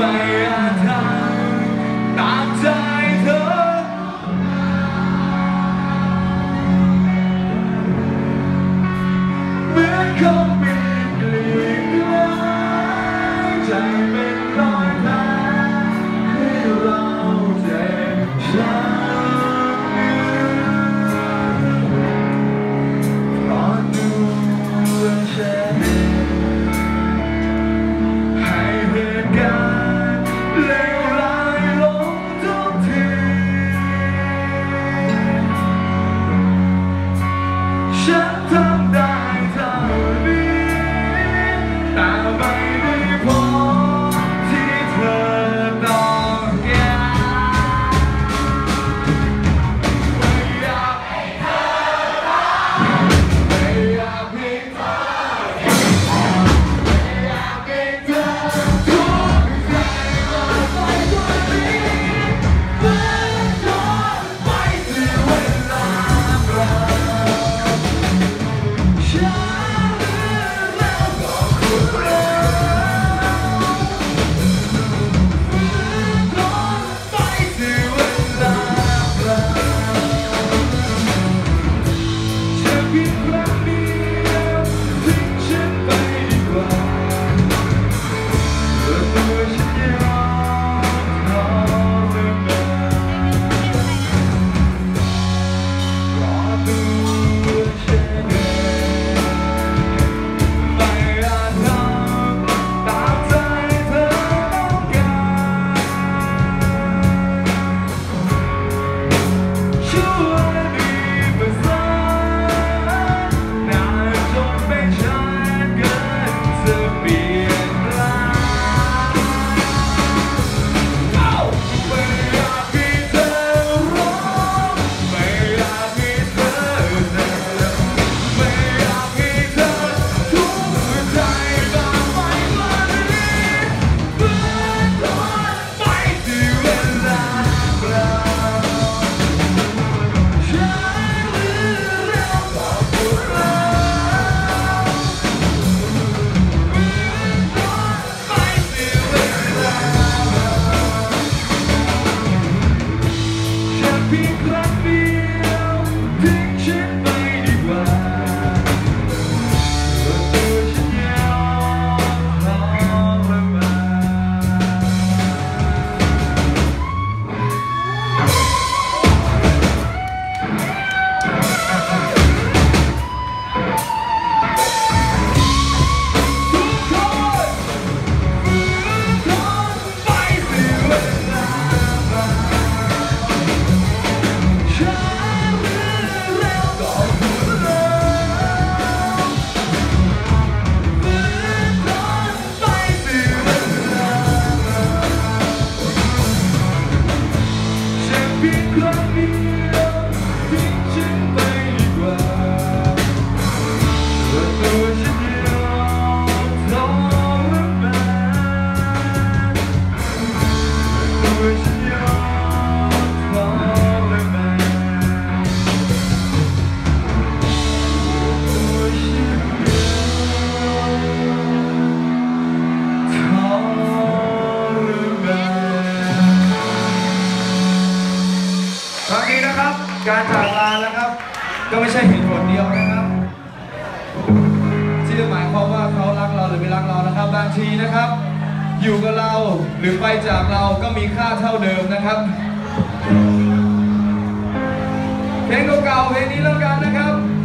ไม่อาจทำตามใจเธอเหมือนคงมีกลิ่นไม้ใจเป็นรอยแผลให้เราเจ็บช้ำเพราะตัวฉันให้เหตุการณ์เลวร้ายลงทุกทีฉันทำได้เท่านี้แต่ไม่ได้พอที่เธอต้องการไม่อยากให้เธอรักไม่อยากให้เธอไม่อยากให้เธอทุกข์ใจมาไปกว่านี้เมื่อโดนไปเสียเวลาเปล่าฉันแล้วก็คุณเราโดนไปเสียเวลาเปล่าแค่เพียงครั้งเดียวทิ้งฉันไปดีกว่าเพื่อตัวฉันยอมทรมานเพราะตัวฉันเองไม่อาจทำตามใจเธอต้องการช่วยมีภาษานานจนเป็นฉันเกินจะเปลี่ยนแปลงไม่อยากให้เธอร้องไม่อยากให้เธอเจ็บไม่อยากให้เธอทุกข์ใจมากไปกว่านี้เมื่อโดนไปเสียเวลาเปล่าฉันแล้วก็คุณเราไปเสียเวลาแค่เพียงครั้งเดียวทิ้งฉันไปดีกว่าเพื่อตัวฉันยอมทรมานทุกคนโดนไปเสียเวลาเปล่าฉันแล้วก็คุณเราเหมือนโดนไปเสียเวลาเปล่าแค่เพียงครั้งเดียวทิ้งฉันไปดีกว่าเพื่อตัวฉันยอมทรมานเพื่อตัวฉันยอมทรมานตัวฉันยอมทรมานครั้งนี้นะครับการจากลานะครับก็ไม่ใช่เหตุผลเดียวนะครับที่จะหมายความว่าเขารักเราหรือไม่รักเรานะครับบางทีนะครับอยู่กับเราหรือไปจากเราก็มีค่าเท่าเดิมนะครับเพลงเก่าๆเพลงนี้แล้วกันนะครับ